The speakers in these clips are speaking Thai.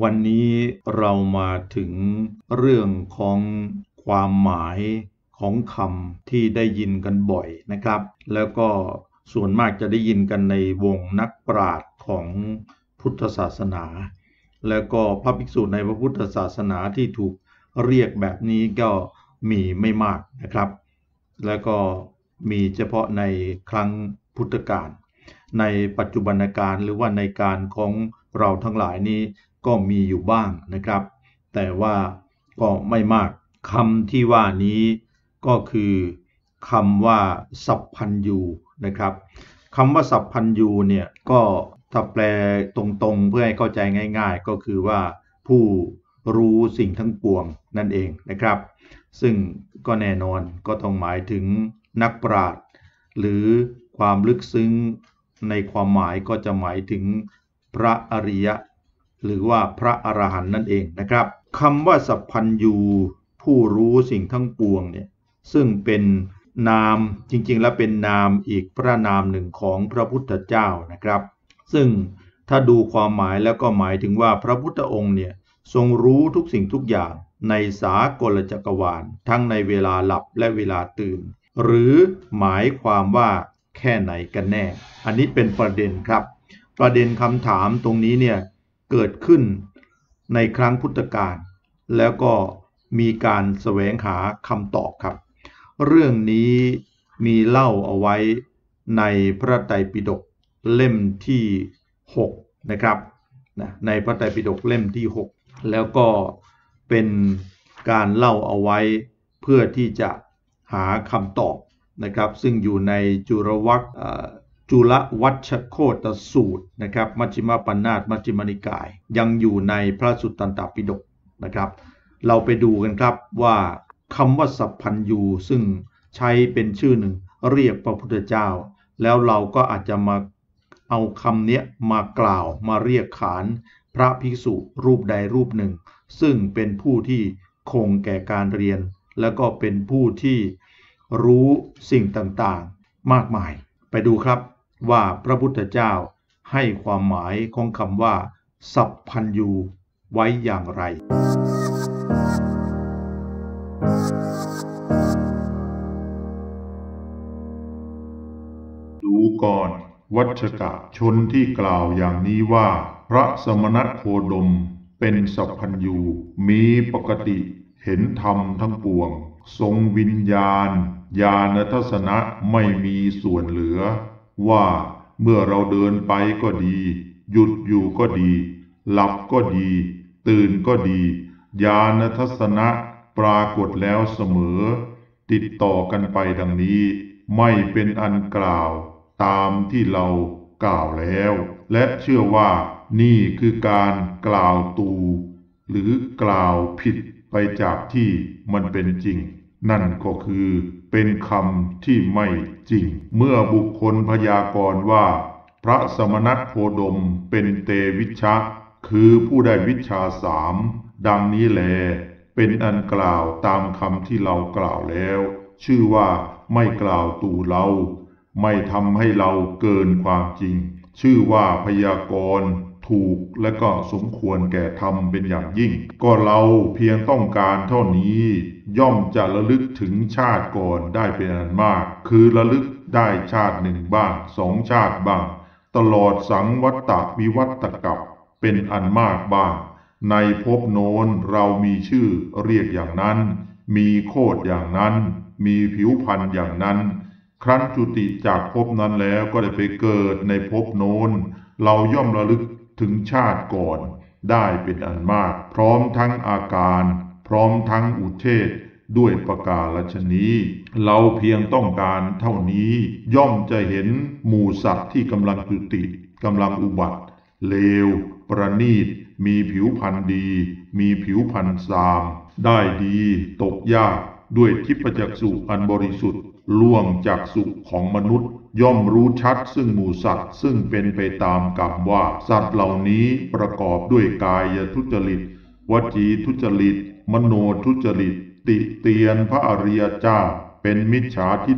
วันนี้เรามาถึงเรื่องของความหมายของคำที่ได้ยินกันบ่อยนะครับแล้วก็ส่วนมากจะได้ยินกันในวงนักปราชญ์ของพุทธศาสนาแล้วก็พระภิกษุในพระพุทธศาสนาที่ถูกเรียกแบบนี้ก็มีไม่มากนะครับแล้วก็มีเฉพาะในครั้งพุทธกาลในปัจจุบันการหรือว่าในการของเราทั้งหลายนี้ก็มีอยู่บ้างนะครับแต่ว่าก็ไม่มากคำที่ว่านี้ก็คือคำว่าสัพพัญญูนะครับคำว่าสัพพัญญูเนี่ยก็ถ้าแปลตรงๆเพื่อให้เข้าใจง่ายๆก็คือว่าผู้รู้สิ่งทั้งปวงนั่นเองนะครับซึ่งก็แน่นอนก็ต้องหมายถึงนักปราชญ์หรือความลึกซึ้งในความหมายก็จะหมายถึงพระอริยะหรือว่าพระอรหันต์นั่นเองนะครับคำว่าสัพพัญญูผู้รู้สิ่งทั้งปวงเนี่ยซึ่งเป็นนามจริงๆแล้วเป็นนามอีกพระนามหนึ่งของพระพุทธเจ้านะครับซึ่งถ้าดูความหมายแล้วก็หมายถึงว่าพระพุทธองค์เนี่ยทรงรู้ทุกสิ่งทุกอย่างในสากลจักรวาลทั้งในเวลาหลับและเวลาตื่นหรือหมายความว่าแค่ไหนกันแน่อันนี้เป็นประเด็นครับประเด็นคำถามตรงนี้เนี่ยเกิดขึ้นในครั้งพุทธกาลแล้วก็มีการแสวงหาคำตอบครับเรื่องนี้มีเล่าเอาไว้ในพระไตรปิฎกเล่มที่6นะครับในพระไตรปิฎกเล่มที่6แล้วก็เป็นการเล่าเอาไว้เพื่อที่จะหาคำตอบนะครับซึ่งอยู่ในจุลวัชโคตสูตรนะครับมัชฌิมปัญนาตมัชฌิมนิกายยังอยู่ในพระสุตตันตปิฎกนะครับเราไปดูกันครับว่าคำว่าสัพพัญญูซึ่งใช้เป็นชื่อหนึ่งเรียกพระพุทธเจ้าแล้วเราก็อาจจะมาเอาคำนี้มากล่าวมาเรียกขานพระภิกษุรูปใดรูปหนึ่งซึ่งเป็นผู้ที่คงแก่การเรียนแล้วก็เป็นผู้ที่รู้สิ่งต่างๆมากมายไปดูครับว่าพระพุทธเจ้าให้ความหมายของคำว่าสัพพัญญูไว้อย่างไรดูก่อนวัชกะชนที่กล่าวอย่างนี้ว่าพระสมณโคดมเป็นสัพพัญญูมีปกติเห็นธรรมทั้งปวงทรงวิญญาณญาณทัศนะไม่มีส่วนเหลือว่าเมื่อเราเดินไปก็ดีหยุดอยู่ก็ดีหลับก็ดีตื่นก็ดีญาณทัศนะปรากฏแล้วเสมอติดต่อกันไปดังนี้ไม่เป็นอันกล่าวตามที่เรากล่าวแล้วและเชื่อว่านี่คือการกล่าวตูหรือกล่าวผิดไปจากที่มันเป็นจริงนั่นก็คือเป็นคำที่ไม่จริงเมื่อบุคคลพยากรณ์ว่าพระสมณโคดมเป็นเตวิชชะคือผู้ได้วิชชา3ดังนี้แลเป็นอันกล่าวตามคำที่เรากล่าวแล้วชื่อว่าไม่กล่าวตูเราไม่ทำให้เราเกินความจริงชื่อว่าพยากรณ์ถูกและก็สมควรแก่ธรรมเป็นอย่างยิ่งก็เราเพียงต้องการเท่านี้ย่อมจะระลึกถึงชาติก่อนได้เป็นอันมากคือระลึกได้ชาติ1บ้าง2ชาติบ้างตลอดสังวัตตวิวัตตกัปเป็นอันมากบ้างในภพโน้นเรามีชื่อเรียกอย่างนั้นมีโคดอย่างนั้นมีผิวพรรณอย่างนั้นครั้นจุติจากภพนั้นแล้วก็ได้ไปเกิดในภพโน้นเราย่อมระลึกถึงชาติก่อนได้เป็นอันมากพร้อมทั้งอาการพร้อมทั้งอุเทศด้วยประกาศฉะนี้เราเพียงต้องการเท่านี้ย่อมจะเห็นหมู่สัตว์ที่กำลังจุติกำลังอุบัติเลวประณีตมีผิวพรรณดีมีผิวพรรณทรามได้ดีตกยากด้วยทิพจักษุอันบริสุทธิ์ล่วงจากสุขของมนุษย์ย่อมรู้ชัดซึ่งหมู่สัตว์ซึ่งเป็นไปตามกรรมว่าสัตว์เหล่านี้ประกอบด้วยกายทุจริตวจีทุจริตมโนทุจริตติเตียนพระอริยเจ้าเป็นมิจฉาทิฏฐิ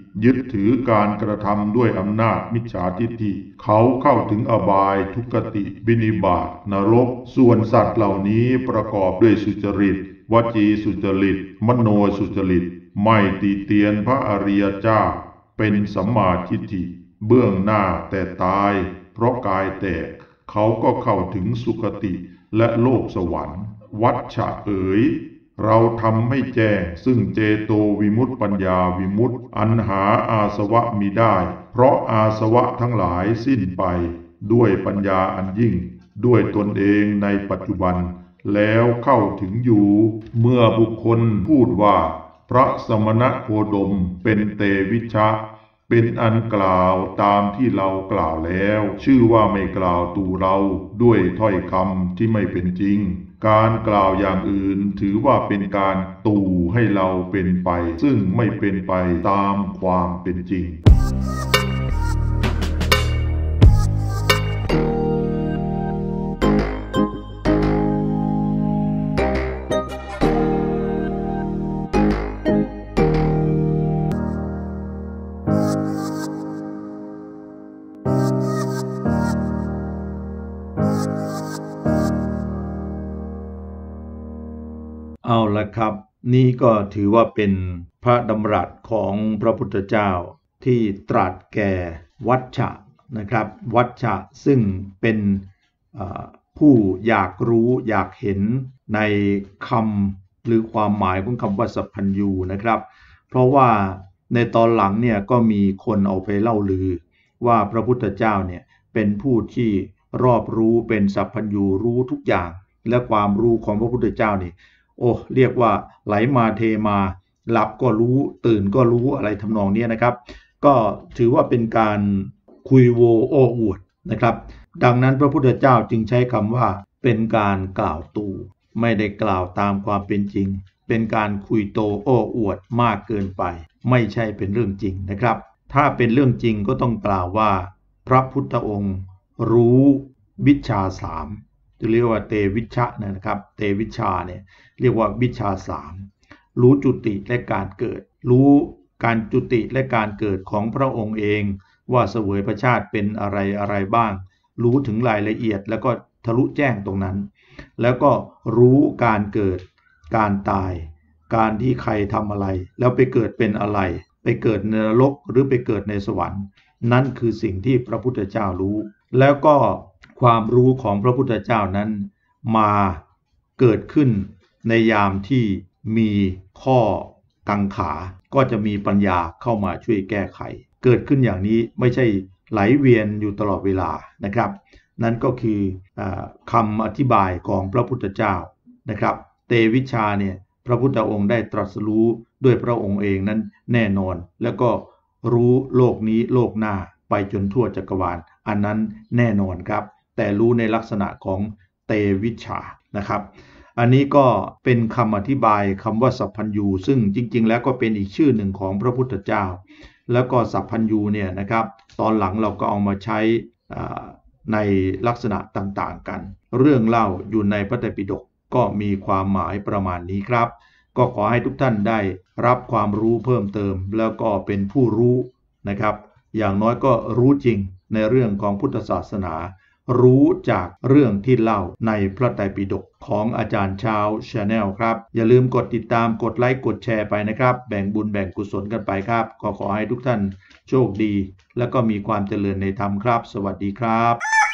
ยึดถือการกระทำด้วยอำนาจมิจฉาทิฏฐิเขาเข้าถึงอบายทุกขติวินิบาตนรกส่วนสัตว์เหล่านี้ประกอบด้วยสุจริตวจีสุจริตมโนสุจริตไม่ติเตียนพระอริยเจ้าเป็นสัมมาทิฏฐิเบื้องหน้าแต่ตายเพราะกายแตกเขาก็เข้าถึงสุคติและโลกสวรรค์วัชชะเอ๋ยเราทำให้แจ้งซึ่งเจโตวิมุตติปัญญาวิมุตติอันหาอาสวะมิได้เพราะอาสวะทั้งหลายสิ้นไปด้วยปัญญาอันยิ่งด้วยตนเองในปัจจุบันแล้วเข้าถึงอยู่เมื่อบุคคลพูดว่าพระสมณโคดมเป็นเตวิชชะเป็นอันกล่าวตามที่เรากล่าวแล้วชื่อว่าไม่กล่าวตู่เราด้วยถ้อยคำที่ไม่เป็นจริงการกล่าวอย่างอื่นถือว่าเป็นการตู่ให้เราเป็นไปซึ่งไม่เป็นไปตามความเป็นจริงเอาละครับนี่ก็ถือว่าเป็นพระดำรัสของพระพุทธเจ้าที่ตรัสแก่วัชชะนะครับวัชชะซึ่งเป็นผู้อยากรู้อยากเห็นในคำหรือความหมายของคำว่าสัพพัญญูนะครับเพราะว่าในตอนหลังเนี่ยก็มีคนเอาไปเล่าลือว่าพระพุทธเจ้าเนี่ยเป็นผู้ที่รอบรู้เป็นสัพพัญญูรู้ทุกอย่างและความรู้ของพระพุทธเจ้านี่เรียกว่าไหลมาเทมาหลับก็รู้ตื่นก็รู้อะไรทำนองนี้นะครับก็ถือว่าเป็นการคุยโวโอ้อวดนะครับดังนั้นพระพุทธเจ้าจึงใช้คำว่าเป็นการกล่าวตู่ไม่ได้กล่าวตามความเป็นจริงเป็นการคุยโตโอ้อวดมากเกินไปไม่ใช่เป็นเรื่องจริงนะครับถ้าเป็นเรื่องจริงก็ต้องกล่าวว่าพระพุทธองค์รู้วิชชาสามจะเรียกว่าเตวิชชะนะครับเตวิชชาเนี่ยเรียกว่าวิชชาสามรู้จุติและการเกิดรู้การจุติและการเกิดของพระองค์เองว่าเสวยพระชาติเป็นอะไรบ้างรู้ถึงรายละเอียดแล้วก็ทะลุแจ้งตรงนั้นแล้วก็รู้การเกิดการตายการที่ใครทำอะไรแล้วไปเกิดเป็นอะไรไปเกิดในนรกหรือไปเกิดในสวรรค์นั่นคือสิ่งที่พระพุทธเจ้ารู้แล้วก็ความรู้ของพระพุทธเจ้านั้นมาเกิดขึ้นในยามที่มีข้อกังขาก็จะมีปัญญาเข้ามาช่วยแก้ไขเกิดขึ้นอย่างนี้ไม่ใช่ไหลเวียนอยู่ตลอดเวลานะครับนั่นก็คือคำอธิบายของพระพุทธเจ้านะครับเตวิชชาเนี่ยพระพุทธองค์ได้ตรัสรู้ด้วยพระองค์เองนั้นแน่นอนแล้วก็รู้โลกนี้โลกหน้าไปจนทั่วจักรวาลอันนั้นแน่นอนครับแต่รู้ในลักษณะของเตวิชชานะครับอันนี้ก็เป็นคำอธิบายคำว่าสัพพัญญูซึ่งจริงๆแล้วก็เป็นอีกชื่อหนึ่งของพระพุทธเจ้าแล้วก็สัพพัญญูเนี่ยนะครับตอนหลังเราก็เอามาใช้ในลักษณะต่างๆกันเรื่องเล่าอยู่ในพระไตรปิฎกก็มีความหมายประมาณนี้ครับก็ขอให้ทุกท่านได้รับความรู้เพิ่มเติมแล้วก็เป็นผู้รู้นะครับอย่างน้อยก็รู้จริงในเรื่องของพุทธศาสนารู้จากเรื่องที่เล่าในพระไตรปิฎกของอาจารย์ชาว Channel ครับอย่าลืมกดติดตามกดไลค์กดแชร์ไปนะครับแบ่งบุญแบ่งกุศลกันไปครับก็ขอให้ทุกท่านโชคดีและก็มีความเจริญในธรรมครับสวัสดีครับ